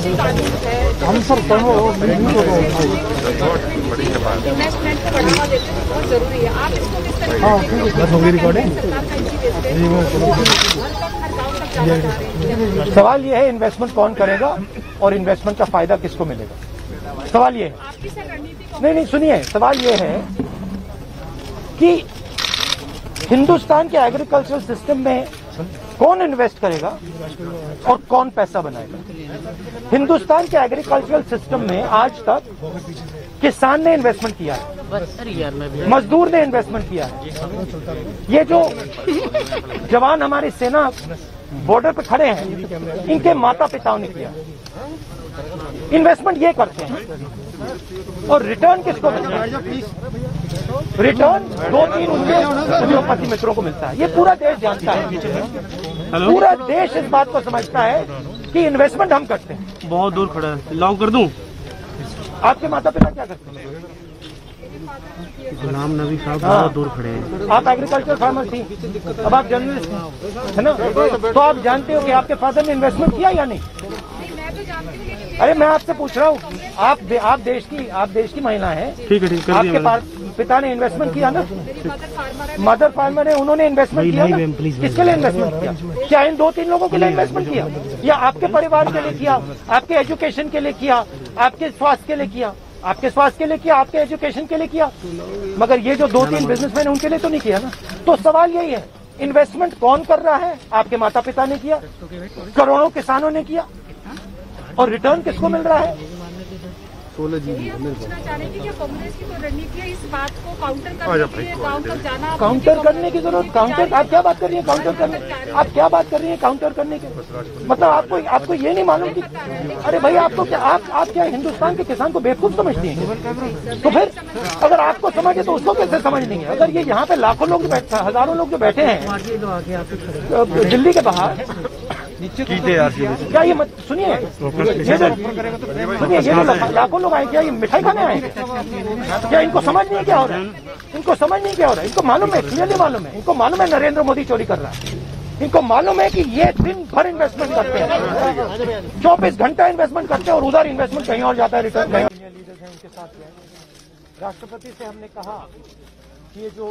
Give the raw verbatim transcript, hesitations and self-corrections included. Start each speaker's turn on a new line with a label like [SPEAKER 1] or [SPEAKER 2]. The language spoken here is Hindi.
[SPEAKER 1] कृषि कानून है,
[SPEAKER 2] हम सर
[SPEAKER 1] इन्वेस्टमेंट को बढ़ावा देते हैं, बहुत जरूरी है। आप इसको किस तरह
[SPEAKER 2] हाँ बस हो गई रिकॉर्डिंग।
[SPEAKER 3] सवाल ये है इन्वेस्टमेंट कौन करेगा और इन्वेस्टमेंट का फायदा किसको मिलेगा। सवाल ये है,
[SPEAKER 1] आपकी सर रणनीति को
[SPEAKER 3] नहीं नहीं सुनिए, सवाल ये है कि हिंदुस्तान के एग्रीकल्चरल सिस्टम में कौन इन्वेस्ट करेगा और कौन पैसा बनाएगा। हिंदुस्तान के एग्रीकल्चरल सिस्टम में आज तक किसान ने इन्वेस्टमेंट किया है, मजदूर ने इन्वेस्टमेंट किया है। ये जो जवान हमारी सेना बॉर्डर पे खड़े हैं, इनके माता पिताओं ने किया इन्वेस्टमेंट, ये करते हैं। और रिटर्न किसको मिलता है? रिटर्न दो तीन उनके उद्योगपति मित्रों को मिलता है। ये पूरा देश जानता है, पूरा देश इस बात को समझता है कि इन्वेस्टमेंट हम करते हैं।
[SPEAKER 4] बहुत दूर खड़ा है, लॉक कर दूं?
[SPEAKER 3] आपके माता पिता क्या करते हैं?
[SPEAKER 4] गुलाम नबी साहब बहुत दूर खड़े हैं।
[SPEAKER 3] आप एग्रीकल्चर फार्मर थी, अब आप जर्नलिस्ट हैं, है ना? तो आप जानते हो कि आपके फादर ने इन्वेस्टमेंट किया या नहीं? अरे मैं आपसे पूछ रहा हूँ, आप दे, आप देश की आप देश की महिला हैं,
[SPEAKER 4] ठीक है, ठीक है,
[SPEAKER 3] आपके पास पिता ने इन्वेस्टमेंट किया ना? मदर फार्मर है, उन्होंने इन्वेस्टमेंट किया ना? किसके लिए इन्वेस्टमेंट किया? क्या इन दो तीन लोगों के लिए इन्वेस्टमेंट किया, या आपके परिवार के लिए किया, आपके एजुकेशन के लिए किया, आपके स्वास्थ्य के लिए किया? आपके स्वास्थ्य के लिए किया, आपके एजुकेशन के लिए किया, मगर ये जो दो तीन बिजनेसमैन उनके लिए तो नहीं किया ना। तो सवाल यही है, इन्वेस्टमेंट कौन कर रहा है? आपके माता पिता ने किया, करोड़ों किसानों ने किया, और रिटर्न किसको मिल रहा है?
[SPEAKER 1] सोलह जी पूछना चाह रहे हैं कि क्या कांग्रेस की कोई रणनीति है इस बात को काउंटर करने के लिए, गांव तक जाना?
[SPEAKER 3] काउंटर करने की जरूरत, काउंटर आप क्या बात कर रही है? काउंटर करने, आप क्या बात कर रही है काउंटर करने के? मतलब आपको आपको ये नहीं मालूम कि, अरे भाई आपको क्या, आप आप क्या हिंदुस्तान के किसान को बेवकूफ समझती हैं? तो फिर अगर आपको समझे तो उसको कैसे समझ नहीं है? अगर ये यहाँ पे लाखों लोग बैठे, हजारों लोग जो बैठे हैं दिल्ली के बाहर, क्या ये मत सुनिए, ये जो सुनिए, ये जो लाखों लोग आए, क्या ये मिठाई खाने आए? क्या इनको समझ नहीं क्या हो रहा है? इनको समझ नहीं क्या हो रहा है? इनको मालूम है, क्लियरली मालूम है, इनको मालूम है नरेंद्र मोदी चोरी कर रहा है। इनको मालूम है कि ये दिन भर इन्वेस्टमेंट करते हैं, चौबीस घंटा इन्वेस्टमेंट करते हैं, और उधर इन्वेस्टमेंट कहीं और जाता है, रिटर्न कहीं। लीडर्स हैं उनके साथ, राष्ट्रपति से हमने कहा कि ये जो